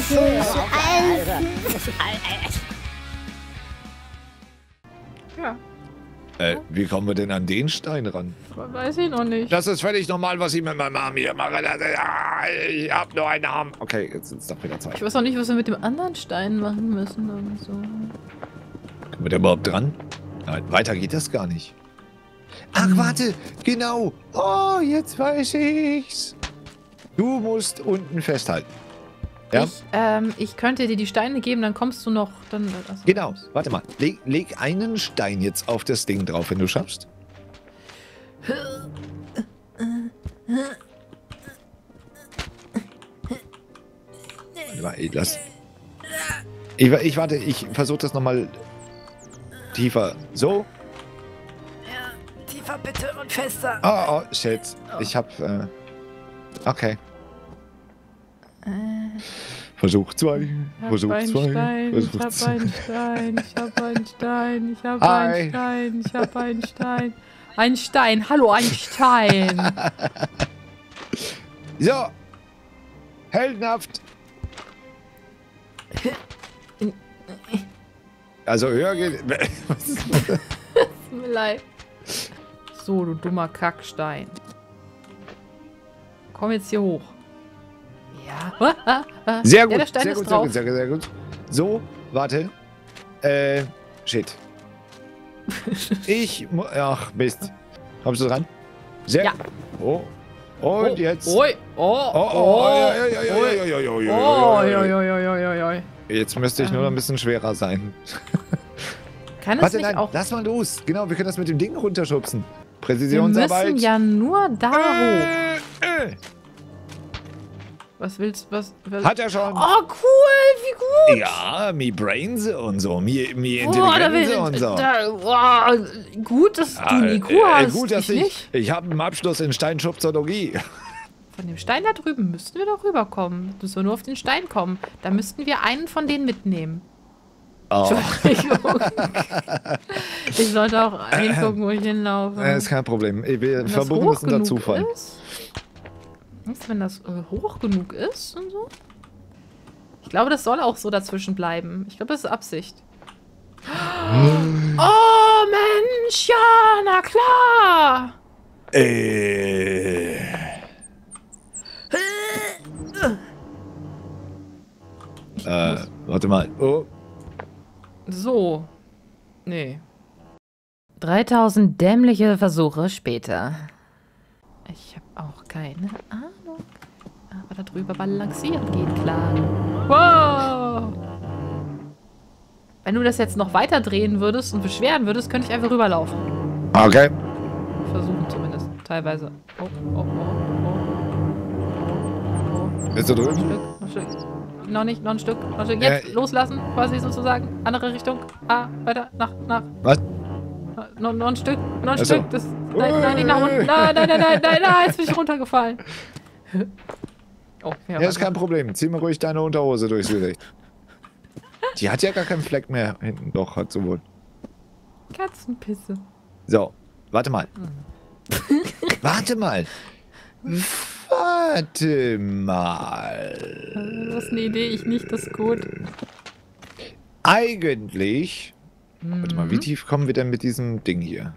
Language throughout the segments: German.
Ja. Wie kommen wir denn an den Stein ran? Weiß ich noch nicht. Das ist völlig normal, was ich mit meinem Arm hier mache. Ich hab nur einen Arm. Okay, jetzt ist doch wieder Zeit. Ich weiß auch nicht, was wir mit dem anderen Stein machen müssen und so. Kommen wir da überhaupt dran? Nein, weiter geht das gar nicht. Ach, warte, genau. Oh, jetzt weiß ich's. Du musst unten festhalten. Ja? Ich könnte dir die Steine geben, dann kommst du noch. Dann, also, Genau, warte mal. Leg einen Stein jetzt auf das Ding drauf, wenn du schaffst. Warte mal, ich warte, ich versuche das nochmal tiefer. So. Ja, tiefer bitte und fester. Oh, shit. Ich hab, okay. Versuch 2. Versuch 2. Ich hab einen Stein. Ich hab einen Stein. Ich hab einen Stein. Ich hab einen Stein. Ein Stein. Hallo, ein Stein. So. Heldenhaft. Also höher geht. Tut mir leid. So, du dummer Kackstein. Komm jetzt hier hoch. Ja. Sehr gut, der Stein sehr ist gut, drauf. sehr gut. So, warte. Shit. Ach, Mist. Kommst du dran? Sehr Ja. Oh. Und jetzt. Oi. Jetzt müsste ich nur noch ein bisschen schwerer sein. Kann es Warte, nicht nein, auch... lass mal los. Genau, wir können das mit dem Ding runterschubsen. Wir Präzisionsarbeit. müssen ja nur da hoch. Was willst du? Hat er schon. Oh, cool, wie gut. Ja, mi Brains und so, mi Da Intelligenz und so. Gut, dass du einen IQ hast. Gut, dass ich nicht. ich habe einen Abschluss in Steinschubsologie. Von dem Stein da drüben müssten wir doch rüberkommen. Du sollst nur auf den Stein kommen. Da müssten wir einen von denen mitnehmen. Oh. Entschuldigung. Ich sollte auch hingucken, wo ich hinlaufe. Ist kein Problem. Wir Wenn das verbuchen hoch müssen da genug Zufall. ist? Was, wenn das hoch genug ist und so? Ich glaube, das soll auch so dazwischen bleiben. Ich glaube, das ist Absicht. Oh, Mensch, ja, na klar. Warte mal. Oh. So. Nee. 3000 dämliche Versuche später. Ich habe auch keine Ahnung. Aber da drüber balancieren geht klar. Wow! Wenn du das jetzt noch weiter drehen würdest und beschweren würdest, könnte ich einfach rüberlaufen. Okay. Versuchen zumindest. Teilweise. Oh. Bist du drüben? Noch ein Stück. Noch nicht, noch ein Stück. Noch ein Stück. Jetzt loslassen, quasi sozusagen. Andere Richtung. Weiter, nach. Was? Noch ein Stück. Noch ein Ach so. Stück. Nein, nicht nach unten. Nein, jetzt bin ich runtergefallen. Oh, Ja, ist kein Problem. Zieh mir ruhig deine Unterhose durchs Gesicht. Die hat ja gar keinen Fleck mehr hinten. Doch, hat sie wohl. Katzenpisse. So, warte mal. Warte mal. Warte mal. Das ist eine Idee, ich nicht, das ist gut. Eigentlich... Warte mal, wie tief kommen wir denn mit diesem Ding hier?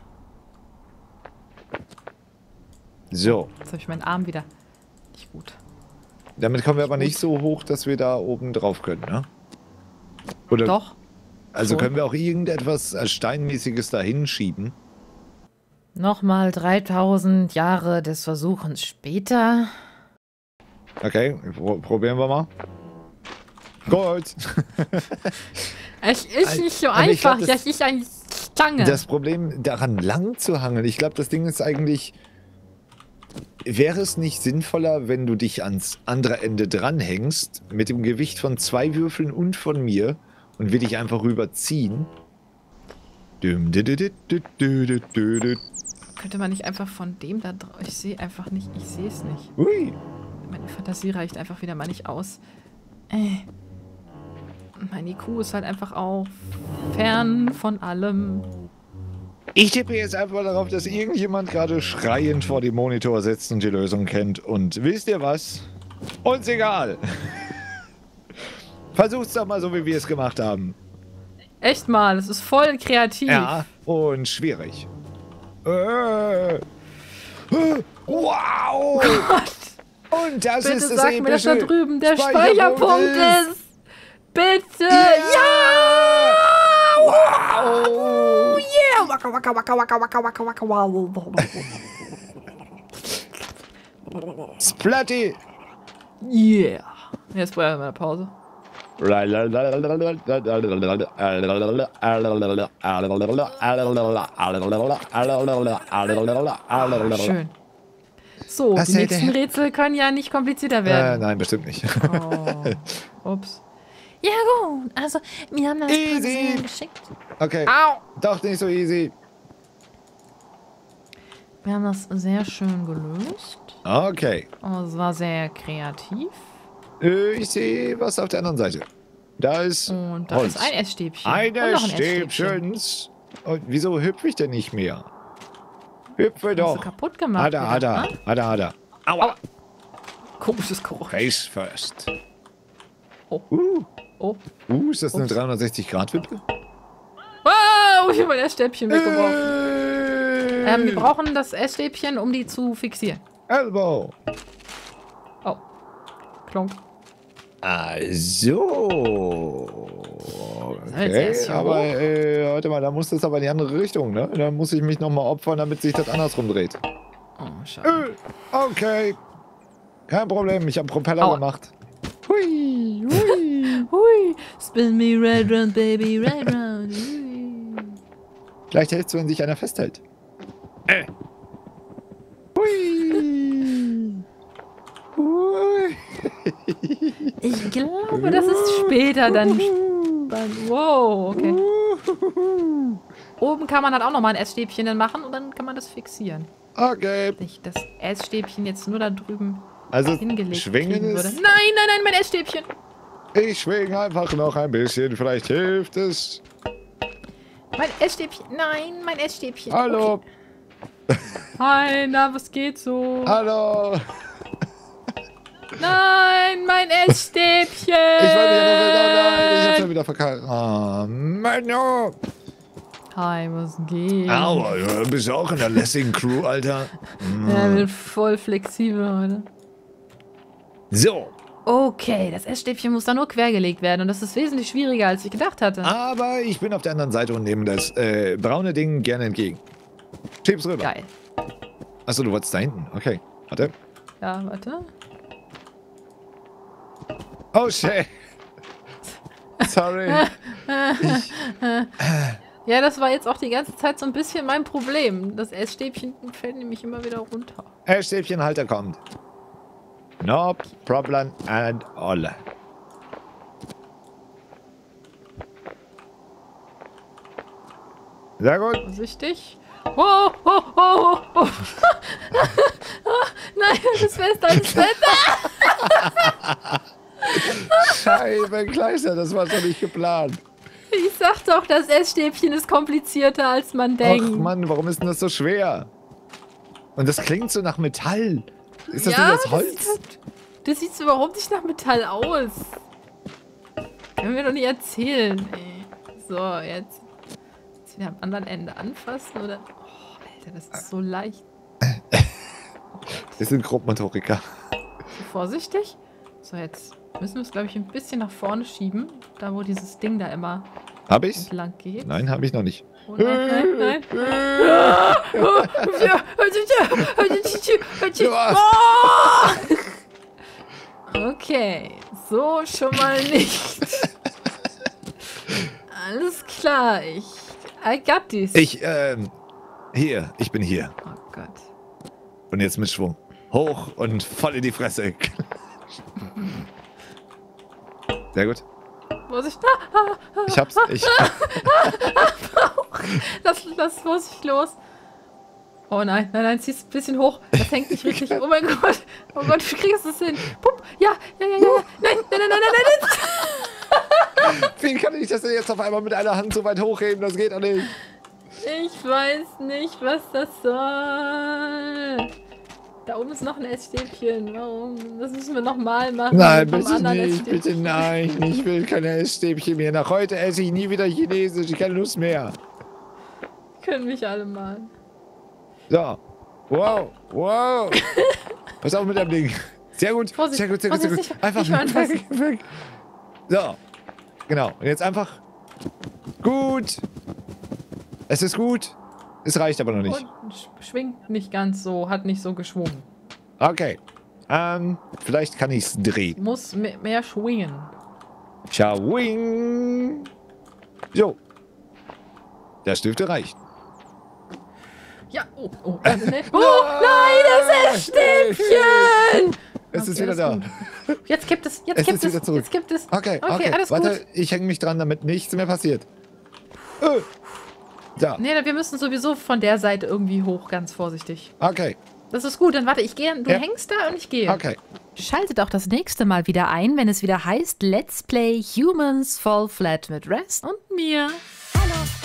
So. Jetzt habe ich meinen Arm wieder. Nicht gut. Damit kommen wir aber nicht so hoch, dass wir da oben drauf können, ne? Oder? Doch. Also schon. können wir auch irgendetwas Steinmäßiges da hinschieben? Nochmal 3000 Jahre des Versuchens später. Okay, probieren wir mal. Gut. Es ist nicht so aber ich einfach. glaub, Das ist eine Stange. Das Problem, daran lang zu hangeln, ich glaube, das Ding ist eigentlich... Wäre es nicht sinnvoller, wenn du dich ans andere Ende dranhängst, mit dem Gewicht von 2 Würfeln und von mir, und wir dich einfach rüberziehen? Könnte man nicht einfach von dem da drauf... Ich sehe einfach nicht. Ich sehe es nicht. Ui. Meine Fantasie reicht einfach wieder mal nicht aus. Mein IQ ist halt einfach auch fern von allem. Ich tippe jetzt einfach darauf, dass irgendjemand gerade schreiend vor dem Monitor sitzt und die Lösung kennt. Und wisst ihr was? Uns egal. Versuch's doch mal so, wie wir es gemacht haben. Echt mal, das ist voll kreativ. Ja, und schwierig. Wow! Gott, Und das bitte ist das sag mir, dass da epische drüben der Speicherpunkt ist. Bitte! Ja! Wow! Yeah! Waka, waka, waka, waka, waka, waka, waka, waka. Splatty! Yeah! Jetzt brauchen wir eine Pause. Schön. So, Was die hält nächsten der- Rätsel können ja nicht komplizierter werden. Nein, bestimmt nicht. Oh. Ups. Ja gut, also wir haben das Easy. sehr geschickt. Okay. Au! Doch nicht so easy. Wir haben das sehr schön gelöst. Okay. Und es war sehr kreativ. Ich sehe was auf der anderen Seite. Da ist Und da Holz. ist ein Essstäbchen. Und Eine noch ein Essstäbchen. Stäbchens. Und wieso hüpfe ich denn nicht mehr? Hüpfe Hast du doch. kaputt gemacht. Hat er. ne? Aua. Aua. Komisches Geräusch. Face first. Oh. Oh. Ist das eine Ups. 360-Grad-Wippe? Wow, ich habe mein Essstäbchen weggeworfen. Wir brauchen das Essstäbchen, um die zu fixieren. Elbow. Oh. Klonk. Also. jetzt Okay, erst hier aber hoch? warte mal, da muss das aber in die andere Richtung, ne? Da muss ich mich nochmal opfern, damit sich das andersrum dreht. Oh, schade. Okay. Kein Problem, ich habe Propeller Aua. gemacht. Hui. Hui. Spin me right round, baby, right round. Hui. Vielleicht hältst du, wenn sich einer festhält. Hui. Hui. Ich glaube, das ist später dann spannend. Wow, okay. Oben kann man halt auch nochmal ein Essstäbchen dann machen und dann kann man das fixieren. Okay. Wenn ich das Essstäbchen jetzt nur da drüben Also hingelegt schwingen kriegen würde. ist... Nein, mein Essstäbchen. Ich schwinge einfach noch ein bisschen, vielleicht hilft es. Mein Essstäbchen. Nein, mein Essstäbchen. Hallo. Okay. Hi, na, was geht so? Hallo. Nein, mein Essstäbchen. Ich wollte ja ich hab's ja wieder verkackt. Ah, Menno. Hi, was geht? Aua, ja, bist du auch in der Lessing Crew, Alter? Ja, ich bin voll flexibel heute. So, Okay, das Essstäbchen muss da nur quergelegt werden und das ist wesentlich schwieriger, als ich gedacht hatte. aber ich bin auf der anderen Seite und nehme das braune Ding gerne entgegen. Schieb's rüber. Geil. Achso, du wolltest da hinten. Okay, warte. Ja, warte. Oh, shit. Sorry. Ja, das war jetzt auch die ganze Zeit so ein bisschen mein Problem. Das Essstäbchen fällt nämlich immer wieder runter. Stäbchenhalter kommt. No problem at all. Sehr gut. Vorsichtig. Oh, oh, oh, oh. Nein, das Fest, alles fest. Scheibenkleister, das war doch nicht geplant. Ich sag doch, das Essstäbchen ist komplizierter, als man denkt. Ach Mann, warum ist denn das so schwer? Und das klingt so nach Metall. Ist das Ja, nicht aus Holz? Das sieht überhaupt nicht nach Metall aus. Können wir doch nicht erzählen, ey. So, jetzt wieder am anderen Ende anfassen, oder? Oh, Alter, das ist so leicht. Wir sind Grobmotoriker. So vorsichtig. So, jetzt müssen wir es, glaube ich, ein bisschen nach vorne schieben. Da, wo dieses Ding da immer Hab ich's? entlang geht. Nein, hab ich noch nicht. Oh, nein. Okay, so schon mal nicht. Alles klar, I got this. Hier, ich bin hier. Oh Gott. Und jetzt mit Schwung. Hoch und voll in die Fresse. Sehr gut. Vorsicht. Ich hab's. Lass Vorsicht los. Oh nein, zieh's ein bisschen hoch. Das hängt nicht richtig. Oh mein Gott. Oh Gott, wie kriegst du das hin? Pup. Ja. Nein. Wie kann ich das denn jetzt auf einmal mit einer Hand so weit hochheben? Das geht doch nicht. Ich weiß nicht, was das soll. Da oben ist noch ein Essstäbchen. Warum? Das müssen wir nochmal machen. Nein, Vom bitte anderen nicht, Essstäbchen. bitte nein. Ich will keine Essstäbchen mehr. Nach heute esse ich nie wieder Chinesisch. Keine Lust mehr. Können mich alle malen. So. Wow, wow. Pass auf mit dem Ding. Sehr gut, Vorsicht, sehr gut, sehr gut, sehr gut. Vorsicht, Einfach nicht mehr anfassen. weg. So. Genau. Und jetzt einfach. Gut. Es ist gut. Es reicht aber noch nicht. Und schwingt nicht ganz so, hat nicht so geschwungen. Okay. Vielleicht kann ich es drehen. Muss mehr schwingen. Schawing. So. Das dürfte reichen. Ja, oh, ne. Oh nein, das Essstäbchen! Es ist Okay, wieder da. gut. Jetzt kippt es, Es ist wieder zurück. jetzt kippt es. Okay, alles warte, gut. ich hänge mich dran, damit nichts mehr passiert. So, Nee, wir müssen sowieso von der Seite irgendwie hoch, ganz vorsichtig. okay, Das ist gut, dann warte, ich gehe, du Ja. hängst da und ich gehe. okay. Schaltet auch das nächste Mal wieder ein, wenn es wieder heißt Let's Play Humans Fall Flat mit Rest und mir. Hallo,